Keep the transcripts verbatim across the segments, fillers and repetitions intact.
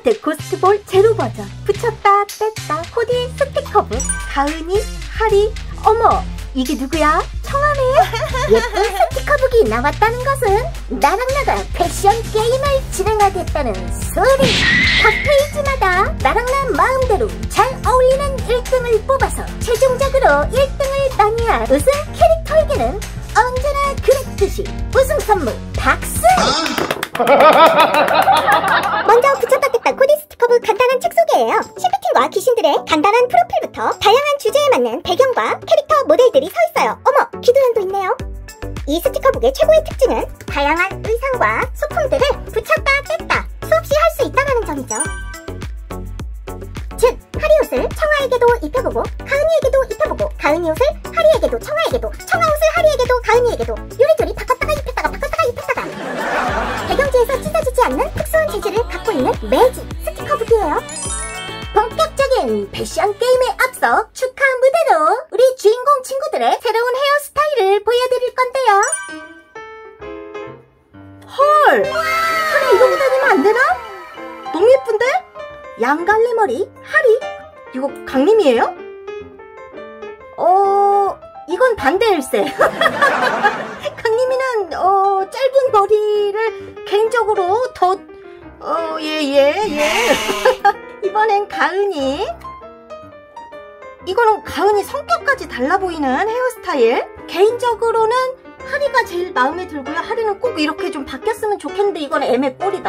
콘서트 고스트볼 제로 버전 붙였다 뺐다 코디 스티커북 가은이 하리. 어머 이게 누구야? 청아네. 예쁜 스티커북이 나왔다는 것은 나랑 나가 패션 게임을 진행하겠다는 소리. 각 페이지마다 나랑 나 마음대로 잘 어울리는 일 등을 뽑아서 최종적으로 일 등을 따내야 우승 캐릭터에게는 언제나 그랬듯이 우승 선물 박수! 먼저 붙였다 뺐다 코디 스티커북 간단한 책 소개예요. 시피팅과 귀신들의 간단한 프로필부터 다양한 주제에 맞는 배경과 캐릭터 모델들이 서 있어요. 어머, 기도현도 있네요. 이 스티커북의 최고의 특징은 다양한 의상과 소품들을 붙였다 뺐다 수없이 할 수 있다는 점이죠. 즉, 하리 옷을 청아에게도 입혀보고 가은이에게도 입혀보고 가은이 옷을 하리에게도 청아에게도 청아 옷을 하리에게도 가은이에게도 요리조리 바꿨다가 입혔다가 바꿨다가 입혔다가 배경지에서 찢어지지 않는 특수한 재질을 갖고 있는 매직 스티커북이에요. 본격적인 패션 게임에 앞서 축하 무대로 우리 주인공 친구들의 새로운 헤어스타일을 보여드릴 건데요. 헐! 하리 이러고 다니면 안 되나? 너무 예쁜데? 양갈래머리 하리? 이거 강림이에요? 어... 이건 반대일세. 강림이는 어... 짧은 머리를 개인적으로 더... 어... 예... 예... 예... 이번엔 가은이. 이거는 가은이 성격까지 달라 보이는 헤어스타일. 개인적으로는 하리가 제일 마음에 들고요. 하리는 꼭 이렇게 좀 바뀌었으면 좋겠는데 이건 애매 꼴이다.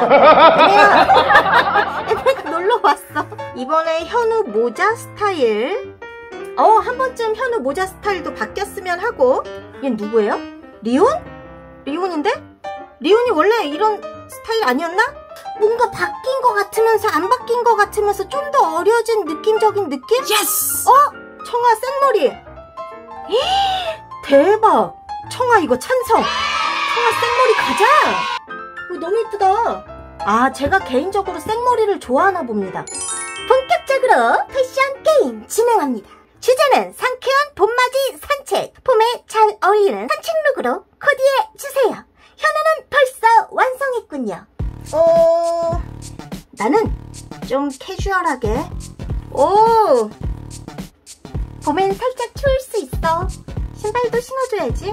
애매야. 애매가 놀러 왔어. 이번에 현우 모자 스타일. 어, 한 번쯤 현우 모자 스타일도 바뀌었으면 하고. 얘는 누구예요? 리온? 리온인데? 리온이 원래 이런 스타일 아니었나? 뭔가 바뀐 것 같으면서 안 바뀐 것 같으면서 좀 더 어려진 느낌적인 느낌? 예스! 어? 청아 생머리. 대박! 청아 이거 찬성! 청아 생머리 가자! 이거 너무 예쁘다. 아, 제가 개인적으로 생머리를 좋아하나 봅니다. 본격적으로 패션 게임 진행합니다. 주제는 상쾌한 봄맞이 산책. 봄에 잘 어울리는 산책 룩으로 코디해주세요. 현우는 벌써 완성했군요. 어... 나는 좀 캐주얼하게. 오! 봄엔 살짝 추울 수 있어. 신발도 신어줘야지.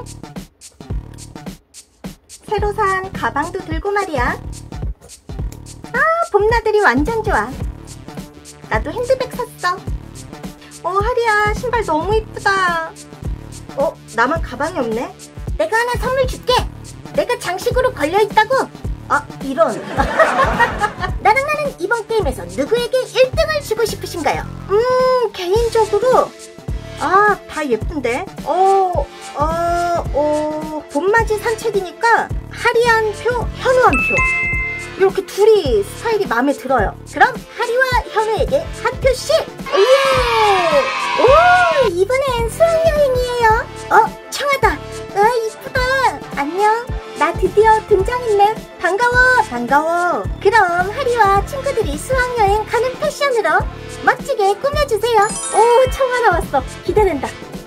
새로 산 가방도 들고 말이야. 아, 봄나들이 완전 좋아. 나도 핸드백 샀어. 어, 하리야, 신발 너무 이쁘다. 어, 나만 가방이 없네. 내가 하나 선물 줄게. 내가 장식으로 걸려있다고. 아, 이런. 나랑 나는 이번 게임에서 누구에게 일 등을 주고 싶으신가요? 음, 개인적으로 아, 다 예쁜데? 어, 어, 어, 봄맞이 산책이니까 하리 한 표, 현우 한 표. 이렇게 둘이 스타일이 마음에 들어요. 그럼 하리와 현우에게 한 표씩! 예! 오, 이번엔 수학여행이에요. 어, 청하다. 아, 이쁘다. 안녕. 나 드디어 등장했네. 반가워. 반가워. 그럼 하리와 친구들이 수학여행 가는 패션으로 멋지게 꾸며주세요. 오, 청아 나왔어. 기대된다.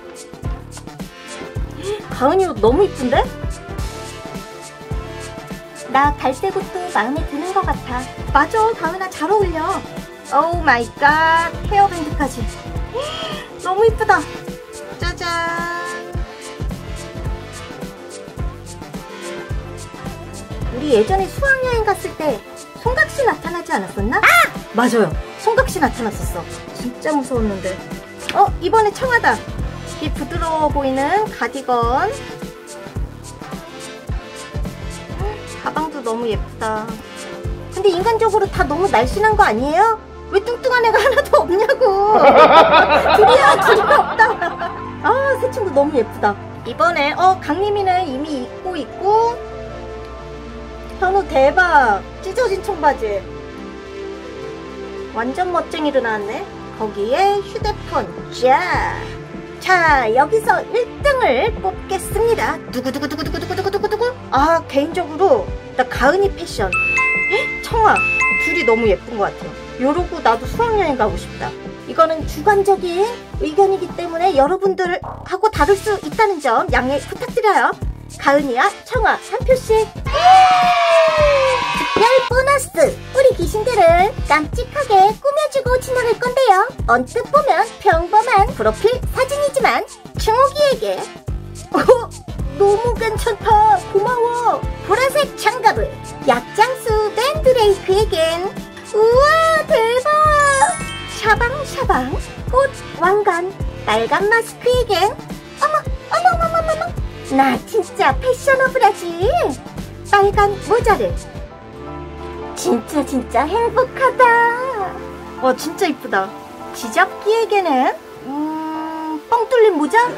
가은이 옷 너무 이쁜데? 나 갈색옷도 마음에 드는 것 같아. 맞아, 가은아 잘 어울려. 오 마이 갓, 헤어밴드까지. 너무 이쁘다. 짜잔. 우리 예전에 수학여행 갔을 때 송각시 나타나지 않았었나? 아! 맞아요, 송각시 나타났었어. 진짜 무서웠는데. 어, 이번에 청하다. 이 부드러워 보이는 가디건. 가방도 너무 예쁘다. 근데 인간적으로 다 너무 날씬한 거 아니에요? 왜 뚱뚱한 애가 하나도 없냐고. 둘이야, 둘이가 없다. 아, 새 친구 너무 예쁘다. 이번에 어, 강림이는 이미 입고 있고. 현우 대박. 찢어진 청바지. 완전 멋쟁이로 나왔네. 거기에 휴대폰. 자, 자, 여기서 일 등을 뽑겠습니다. 두구두구두구두구두구두구두구. 아, 개인적으로 나 가은이 패션. 헉, 청아, 둘이 너무 예쁜 것 같아. 요러고 나도 수학여행 가고 싶다. 이거는 주관적인 의견이기 때문에 여러분들하고 다를 수 있다는 점 양해 부탁드려요. 가은이와 청아 한 표씩. 특별 보너스! 우리 귀신들을 깜찍하게 꾸며주고 지나갈 건데요. 언뜻 보면 평범한 프로필 사진이지만 충옥이에게 어, 너무 괜찮다. 고마워. 보라색 장갑을 약장수 맨드레이크에겐 우와 대박! 샤방샤방 꽃 왕관 빨간 마스크에겐 어머 어머머머머머 나 진짜 패셔너블하지? 빨간 모자를 진짜 진짜 행복하다. 와 진짜 이쁘다. 지잡기에게는 음, 뻥 뚫린 모자?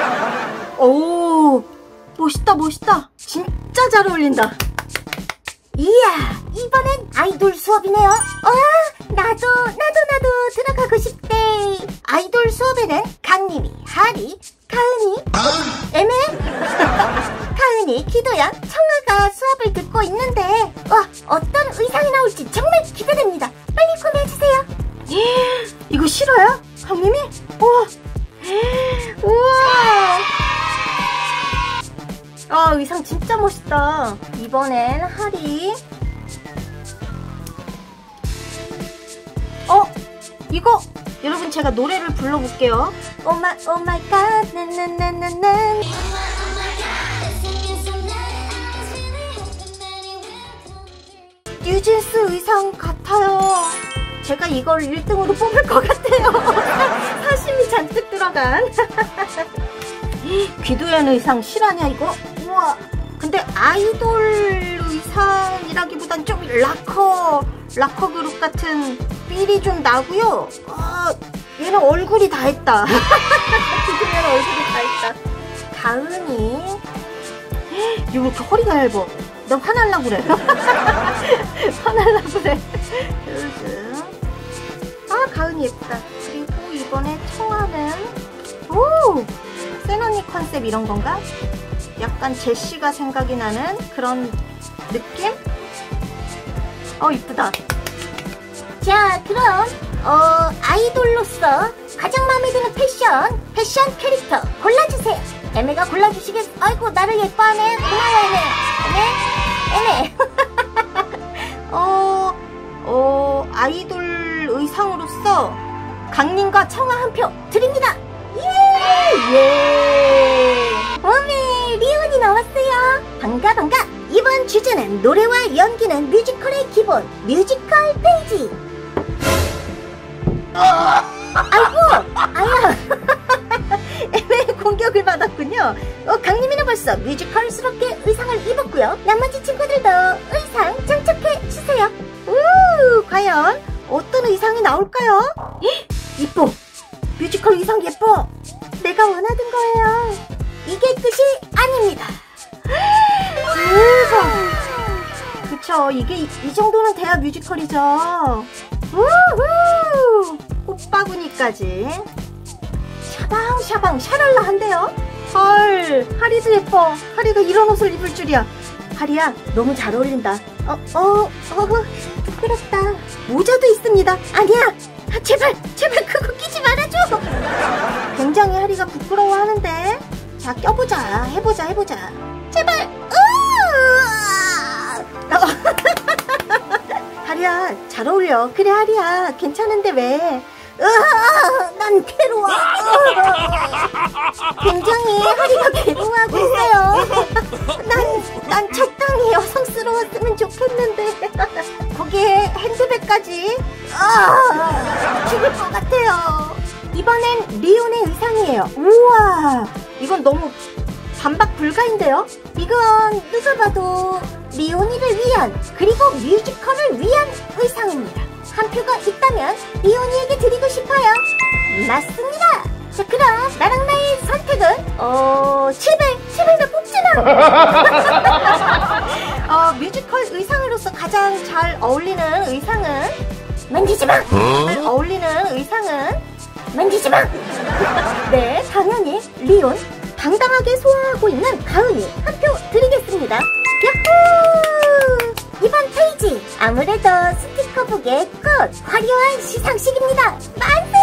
오 멋있다 멋있다. 진짜 잘 어울린다. 이야 이번엔 아이돌 수업이네요. 와 나도 나도 나도 들어가고 싶대. 아이돌 수업에는 강림이, 하리, 가은이 애매 가은이, 기도양, 청아가 수업을 듣고 있는데 와 어떤 의상이 나올지 정말 기대됩니다. 빨리 구매해주세요. 이거 싫어요? 강림이? 우와 우와 아 의상 진짜 멋있다. 이번엔 하리. 어? 이거 여러분 제가 노래를 불러볼게요. 오마 오마이갓 난난난난난 뉴진스 의상 같아요. 제가 이걸 일 등으로 뽑을 것 같아요. 사심이 잔뜩 들어간. 귀도연 의상 실화냐 이거? 우와. 근데 아이돌 의상이라기보단 좀 락커 락커 그룹 같은 필이 좀 나고요. 아, 얘는 얼굴이 다 했다. 귀도연 얼굴이 다 했다. 가은이. 이거 왜 이렇게 허리가 얇아? 나 화날라 그래. 화날라 그래. 아 가은이 예쁘다. 그리고 이번에 청아는 오 센언니 컨셉 이런 건가? 약간 제시가 생각이 나는 그런 느낌? 어 이쁘다. 자 그럼 어 아이돌로서 가장 마음에 드는 패션 패션 캐릭터 골라주세요. 애매가 골라주시겠. 아이고 나를 예뻐하네. 고마워 애매. 애매 애매. 어, 어 아이돌 의상으로서 강림과 청아 한 표 드립니다. 예! 예! 어메 리온이 나왔어요. 반가 반가. 이번 주제는 노래와 연기는 뮤지컬의 기본 뮤지컬 페이지. 아이고 아야. 애매의 공격을 받았군요. 어, 강림이는 벌써 뮤지컬스럽게 의상을 입었고요. 나머지 친구들도 의상 장착해 주세요. 우 과연 어떤 의상이 나올까요? 이뻐. 뮤지컬 의상 예뻐. 내가 원하던 거예요. 이게 끝이 아닙니다. 대박. 그쵸. 이게 이, 이 정도는 돼야 뮤지컬이죠. 우후. 꽃바구니까지. 샤방샤방 샤랄라한데요. 헐. 하리도 예뻐. 하리가 이런 옷을 입을 줄이야. 하리야 너무 잘 어울린다. 어, 어, 어, 부끄럽다. 모자도 있습니다. 아니야. 아, 제발 제발 그거 끼지 말아줘. 굉장히 하리가 부끄러워하는데. 자 껴보자. 해보자 해보자. 제발. 하리야 잘 어울려. 그래 하리야 괜찮은데 왜? 으아, 난 괴로워. 굉장히 하리가 괴로워하고 있어요. 난, 난 적당히 여성스러웠으면 좋겠는데 거기에 핸드백까지. 아, 죽을 것 같아요. 이번엔 리온의 의상이에요. 우와, 이건 너무 반박 불가인데요? 이건 누가 봐도 리온이를 위한 그리고 뮤지컬을 위한 의상입니다. 한 표가 있다면 리온이에게 드리고 싶어요. 맞습니다. 자 그럼 나랑 나의 선택은 어 제발 제발 나 뽑지마. 어, 뮤지컬 의상으로서 가장 잘 어울리는 의상은 만지지마. 잘 어울리는 의상은 만지지마. 네 당연히 리온. 당당하게 소화하고 있는 가은이 한 표 드리겠습니다. 야호! 이번 페이지 아무래도 스티커북의 꽃 화려한 시상식입니다. 만세!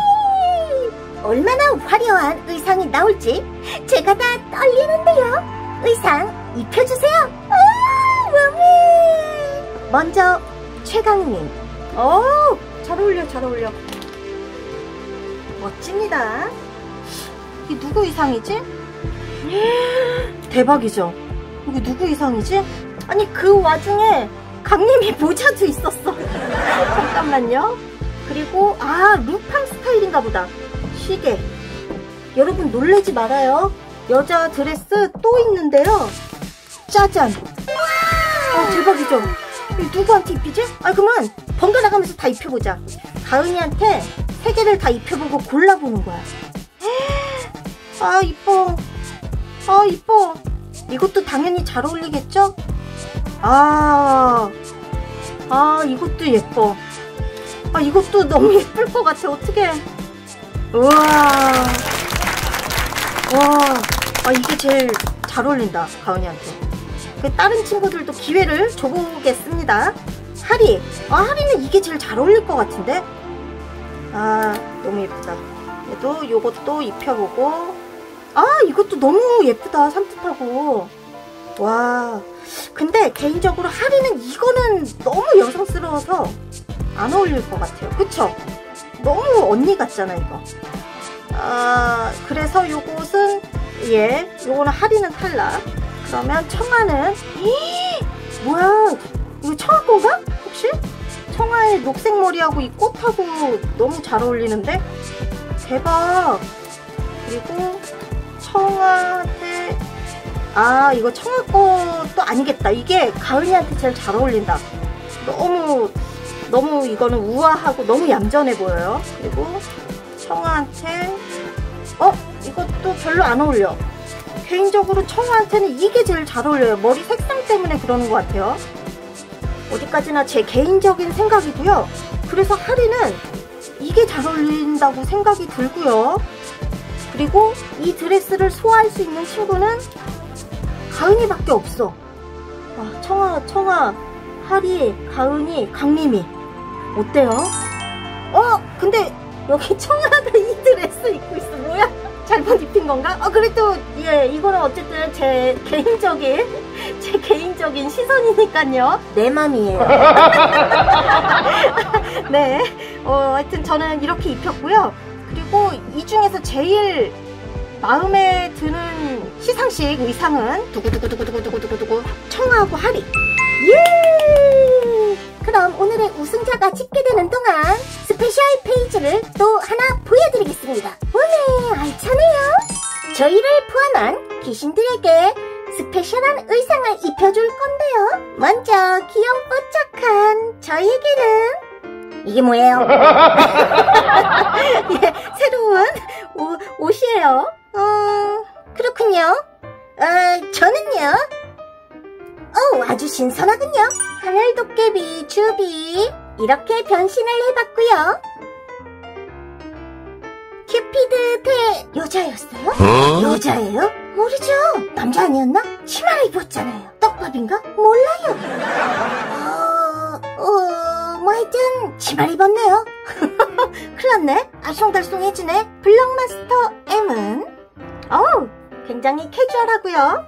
얼마나 화려한 의상이 나올지 제가 다 떨리는데요. 의상 입혀주세요. 아, 맘에. 먼저 최강님. 어, 잘 어울려, 잘 어울려. 멋집니다. 이게 누구 의상이지? 대박이죠? 이게 누구 의상이지? 아니, 그 와중에 강림이 모자도 있었어. 잠깐만요. 그리고 아, 루팡 스타일인가 보다. 시계. 여러분 놀라지 말아요. 여자 드레스 또 있는데요. 짜잔. 아, 대박이죠? 이거 누구한테 입히지? 아, 그러면 번갈아 가면서 다 입혀보자. 가은이한테 세 개를 다 입혀보고 골라보는 거야. 아, 이뻐. 아, 이뻐. 이것도 당연히 잘 어울리겠죠? 아, 아, 이것도 예뻐. 아, 이것도 너무 예쁠 것 같아. 어떡해. 우와. 와, 아, 이게 제일 잘 어울린다, 가은이한테. 그 다른 친구들도 기회를 줘보겠습니다. 하리. 아, 하리는 이게 제일 잘 어울릴 것 같은데? 아, 너무 예쁘다. 얘도 요것도 입혀보고. 아, 이것도 너무 예쁘다, 산뜻하고. 와, 근데 개인적으로 하리는 이거는 너무 여성스러워서 안 어울릴 것 같아요. 그쵸? 너무 언니 같잖아, 이거. 아, 그래서 요것은, 예, 요거는 하리는 탈락. 그러면 청아는, 이 뭐야, 이거 청아 건가? 혹시? 청아의 녹색 머리하고 이 꽃하고 너무 잘 어울리는데? 대박. 그리고 청아한테, 아, 이거 청아 것도 아니겠다. 이게 가은이한테 제일 잘 어울린다. 너무 너무 이거는 우아하고 너무 얌전해 보여요. 그리고 청아한테, 어? 이것도 별로 안 어울려. 개인적으로 청아한테는 이게 제일 잘 어울려요. 머리 색상 때문에 그러는 것 같아요. 어디까지나 제 개인적인 생각이고요. 그래서 하리는 이게 잘 어울린다고 생각이 들고요. 그리고 이 드레스를 소화할 수 있는 친구는 가은이밖에 없어. 와, 청아, 청아, 하리, 가은이, 강림이. 어때요? 어? 근데 여기 청아가 이 드레스 입고 있어. 뭐야? 잘못 입힌 건가? 어, 그래도 예, 이거는 어쨌든 제 개인적인 제 개인적인 시선이니까요. 내 맘이에요. 네, 어, 하여튼 저는 이렇게 입혔고요. 그리고 이 중에서 제일 마음에 드는 시상식 의상은 두구두구두구두구두구두구 청아하고 하리. 예! 그럼 오늘의 우승자가 집계 되는 동안 스페셜 페이지를 또 하나 보여드리겠습니다. 오늘 알차네요. 저희를 포함한 귀신들에게 스페셜한 의상을 입혀줄 건데요. 먼저 귀염뽀짝한 저희에게는 이게 뭐예요? 예, 새로운 옷, 옷이에요. 어, 그렇군요. 어, 저는요. 어, 아주 신선하군요. 하늘도깨비 주비 이렇게 변신을 해봤고요. 큐피드 대 여자였어요? 어? 여자예요? 모르죠. 남자 아니었나? 치마를 입었잖아요. 떡밥인가? 몰라요. 어, 어, 뭐 하여튼 치마를 입었네요. 큰일났네. 알쏭달쏭해지네. 블럭마스터 M은 어우, 굉장히 캐주얼하고요.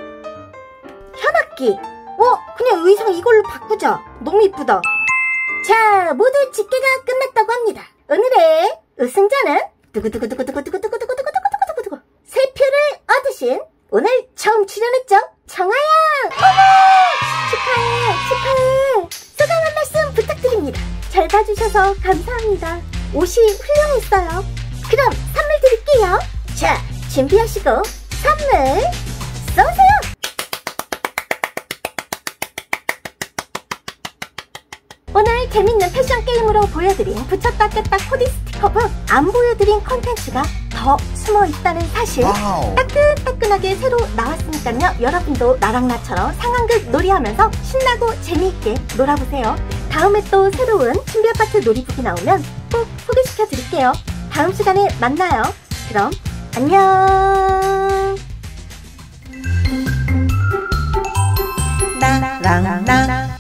현악기. 어, 그냥 의상 이걸로 바꾸자. 너무 이쁘다. 자, 모두 집계가 끝났다고 합니다. 오늘의 우승자는 두구두구두구두구두구두구두구두구두구두구두구 세 표를 얻으신 오늘 처음 출연했죠? 청아양! 어머! 축하해, 축하해! 소감 한 말씀 부탁드립니다. 잘 봐주셔서 감사합니다. 옷이 훌륭했어요. 그럼 선물 드릴게요. 자, 준비하시고 선물 쏘세요! 오늘 재밌는 패션 게임으로 보여드린 붙였다 꼈다 코디 스티커북 안 보여드린 컨텐츠가 더 숨어있다는 사실 와우. 따끈따끈하게 새로 나왔으니까요. 여러분도 나랑 나처럼 상황극 놀이하면서 신나고 재미있게 놀아보세요. 다음에 또 새로운 신비 아파트 놀이북이 나오면 꼭 소개시켜 드릴게요. 다음 시간에 만나요. 그럼 안녕. 나랑 나